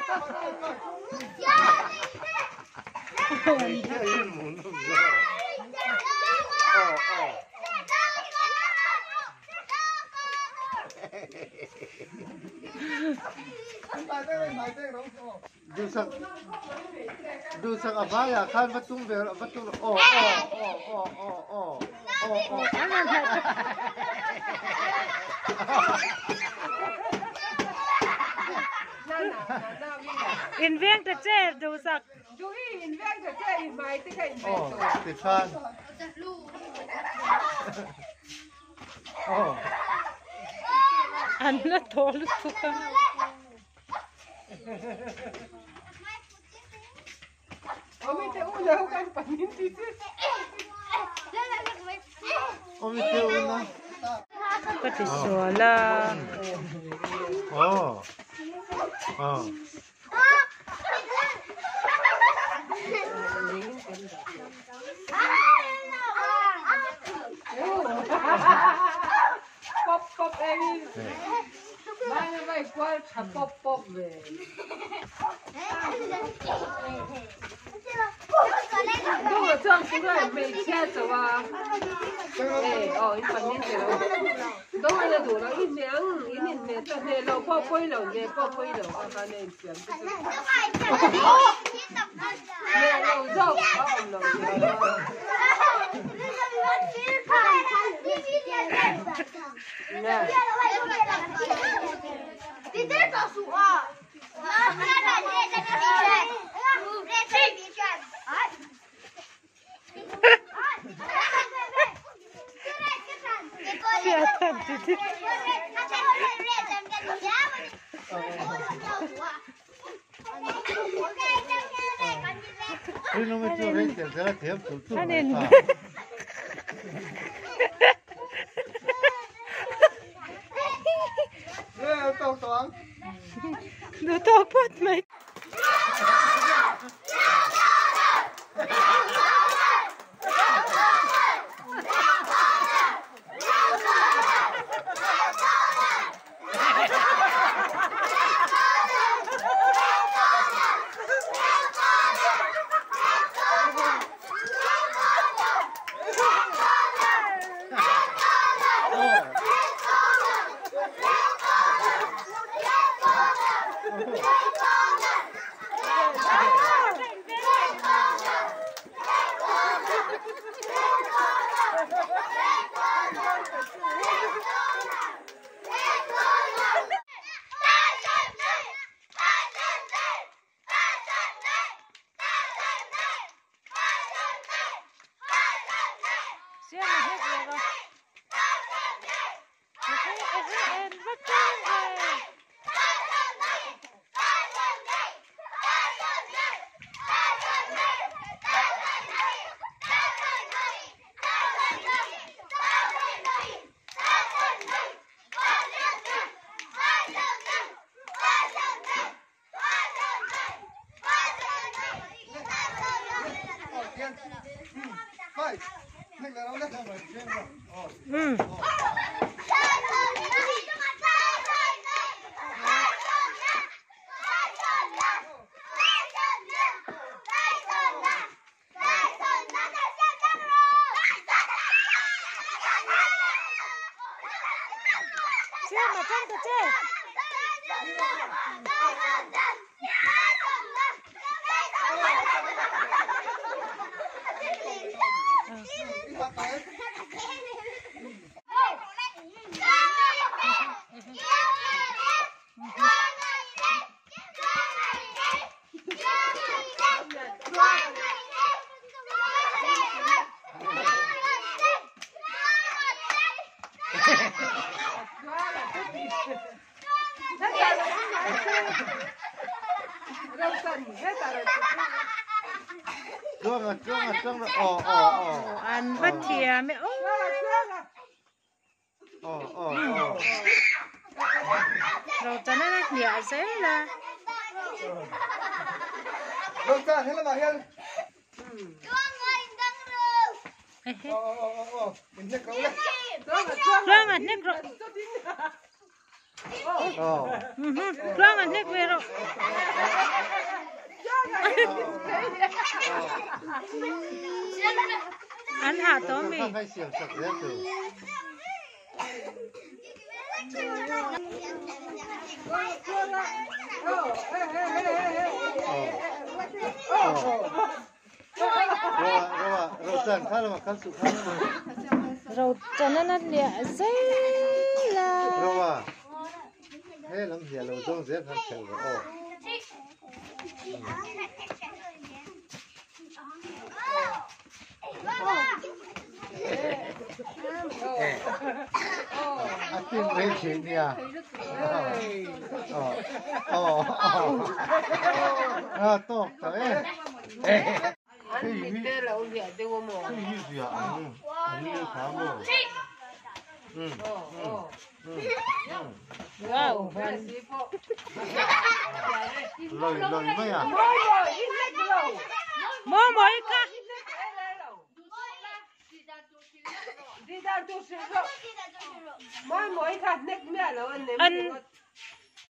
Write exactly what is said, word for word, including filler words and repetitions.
ดูสักดูสักอะไรอ่ะข้าวัตถุเบลวัตถุโอ้โอ้โอ้โอ้โอ้โอ้โอ้โอ้อินเวียงจะเจ๊ดูสักดูอีอินเวียงจะเจ๊อีไม้ที่ใครไม่โอ้ตัวติดข้างโอ้อันละโทลุทุกข์เอาไม่เจ้าแล้วกันปันนิดที่สุดโอ้ไม่เที่ยวนะก็ติดสัวละโอ้โอ้ป๊อปป๊อปเองไม่ไม่กว่าฉันป๊อปป๊อปเลย都我这样出来没钱走啊？哎，哦，一百年前了，都我那多了一年，一年年，但是老宝贵了，年宝贵了，我反正钱不是。没有肉，好了。 你这找数啊？我看看你这个比赛，这这比赛，哎。 เสียทันทีที่นี่น้องไม่ช่วยเรื่องแต่ละเทียบถูกถูกไหมครับเฮ้ยตัวสองดูตัวพูดไหมอืมเชื่อมาตั้งแต่เจ้จ้วงอ่ะจ้วงอ่ะจ้วงอ่ะอ๋ออ๋ออ๋ออันบัดเทียไม่โอ้อ๋ออ๋อเราจะนั่งเดี๋ยวเสร็จละเราจะเห็นแล้วมาเห็นอ๋ออ๋ออ๋อเป็นเด็กเขาเลยจ้วงอ่ะเนี่ย Oh. Lang an nek vero. An ha to mi. Hay xiềng sặc rất từ. Rồi rồi rồi dần khá là mà khá sụp khá là. Rồi cho nên nó lẹ dễ là. Rồi à. Thế lắm giờ lâu trong dễ khá sụp rồi. À tin mấy chuyện đi à? Ờ ờ ờ ờ tốt đấy. Cái gì? Đây là ông địa tiêu mà. cái gì vậy? Ừ, như khá mồ. Ừ. Ừ. Wow. Lời lời mấy à? Mo moi ka. Đi ra tu sửa rồi. Mỗi mỗi khát nét mẹ rồi anh Anh